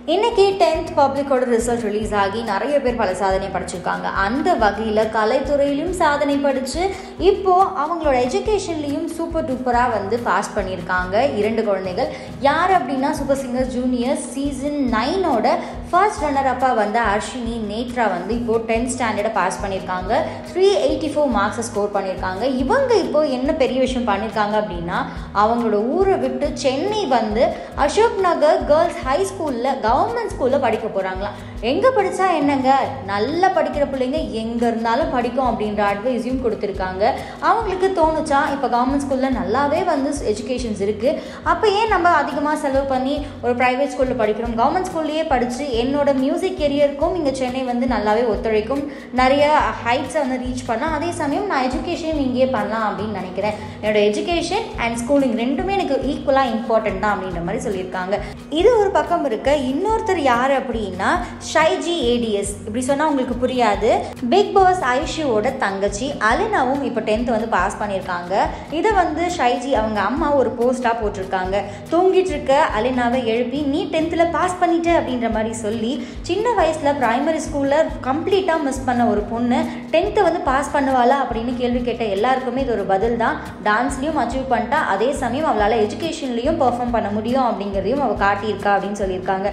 இன்னைக்கு 10th பப்ளிக்கோட result release ஆகி நிறைய பேர் பல சாதனை படிச்சிருக்காங்க. அந்த வகையில் கலைத்துறையிலும் சாதனை படித்து இப்போது அவங்களோட எஜுகேஷன்லேயும் சூப்பர் டூப்பராக பாஸ் பண்ணியிருக்காங்க 2 குழந்தைகள். யார் அப்படின்னா சூப்பர் சிங்கர் ஜூனியர் சீசன் 9ஓட ஃபர்ஸ்ட் ரன்னர் அப்பாக அர்ஷினி நேத்ரா இப்போது 10th ஸ்டாண்டர்டை பாஸ் பண்ணியிருக்காங்க. 384 மார்க்ஸை ஸ்கோர் பண்ணியிருக்காங்க. இவங்க இப்போது என்ன பெரிய விஷயம் பண்ணியிருக்காங்க அப்படின்னா அவங்களோட ஊரை விட்டு சென்னை அசோக் நகர் கேர்ள்ஸ் ஹை ஸ்கூலில் கவர்மெண்ட் ஸ்கூலில் படிக்க போகிறாங்களாம். எங்கே படித்தா என்னங்க, நல்லா படிக்கிற பிள்ளைங்க எங்கே இருந்தாலும் படிக்கும் அப்படின்ற அட்வைஸையும் கொடுத்துருக்காங்க. அவங்களுக்கு தோணுச்சா இப்போ கவர்மெண்ட் ஸ்கூலில் நல்லாவே எஜுகேஷன்ஸ் இருக்குது, அப்போ ஏன் நம்ம அதிகமாக செலவு பண்ணி ஒரு ப்ரைவேட் ஸ்கூலில் படிக்கிறோம், கவர்மெண்ட் ஸ்கூல்லையே படித்து என்னோட மியூசிக் கெரியருக்கும் இங்கே சென்னை நல்லாவே ஒத்துழைக்கும், நிறைய ஹைட்ஸை ரீச் பண்ணலாம், அதே சமயம் நான் எஜுகேஷன் இங்கேயே பண்ணலாம் அப்படின்னு நினைக்கிறேன். என்னோட எஜுகேஷன் அண்ட் ஸ்கூலிங் ரெண்டுமே எனக்கு ஈக்குவலாக இம்பார்ட்டன்ட் தான் அப்படின்ற மாதிரி சொல்லியிருக்காங்க. இது ஒரு பக்கம் இருக்க, இன்னொருத்தர் யார் அப்படின்னா ஷைஜி ஏடிஎஸ். இப்படி சொன்னால் உங்களுக்கு புரியாது. பிக் பாஸ் ஐஷுவோட தங்கச்சி அலினாவும் இப்போ 10th பாஸ் பண்ணியிருக்காங்க. இதை ஷைஜி அவங்க அம்மா ஒரு போஸ்டாக போட்டிருக்காங்க. தூங்கிட்டு இருக்க அலினாவை எழுப்பி நீ 10th பாஸ் பண்ணிட்ட அப்படின்ற மாதிரி சொல்லி, சின்ன வயசில் ப்ரைமரி ஸ்கூலில் கம்ப்ளீட்டாக மிஸ் பண்ண ஒரு பொண்ணு 10th பாஸ் பண்ணுவாளா அப்படின்னு கேள்வி கேட்ட எல்லாருக்குமே இது ஒரு பதில் தான். டான்ஸ்லையும் அச்சீவ் பண்ணிட்டா, அதே சமயம் அவளால் எஜுகேஷன்லையும் பெர்ஃபார்ம் பண்ண முடியும் அப்படிங்கிறதையும் அவள் காட்டியிருக்கா அப்படின்னு சொல்லியிருக்காங்க.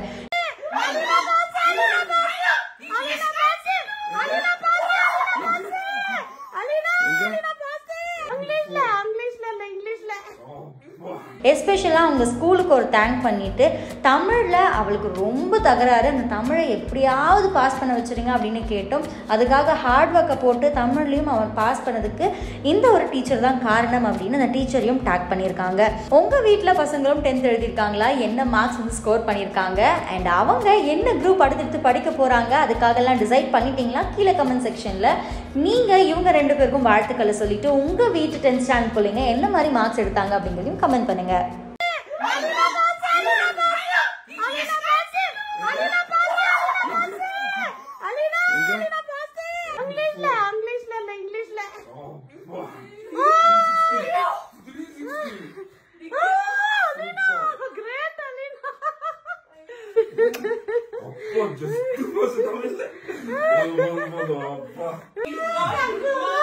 எஸ்பெஷலாக அவங்க ஸ்கூலுக்கு ஒரு தேங்க் பண்ணிவிட்டு தமிழில் அவளுக்கு ரொம்ப தகராறு, அந்த தமிழை எப்படியாவது பாஸ் பண்ண வச்சுருங்க அப்படின்னு கேட்டோம். அதுக்காக ஹார்ட் ஒர்க்கை போட்டு தமிழ்லையும் அவன் பாஸ் பண்ணதுக்கு இந்த ஒரு டீச்சர் தான் காரணம் அப்படின்னு அந்த டீச்சரையும் டேக் பண்ணியிருக்காங்க. உங்கள் வீட்டில் பசங்களும் 10th எழுதியிருக்காங்களா, என்ன மார்க்ஸ் ஸ்கோர் பண்ணியிருக்காங்க, அண்ட் அவங்க என்ன குரூப் அடுத்தடுத்து படிக்க போகிறாங்க, அதுக்காகலாம் டிசைட் பண்ணிட்டீங்களா? கீழே கமெண்ட் செக்ஷனில் நீங்கள் இவங்க 2 பேருக்கும் வாழ்த்துக்களை சொல்லிவிட்டு உங்கள் வீட்டு 10th ஸ்டாண்டர்ட் பிள்ளைங்க என்ன மாதிரி மார்க்ஸ் எடுத்தாங்க அப்படிங்கிறதையும் கமெண்ட் பண்ணுங்கள்.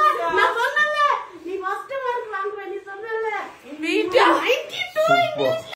நான் சொன்னல நீ ஃபர்ஸ்ட் மார்க் வாங்குற, நீ சொன்னல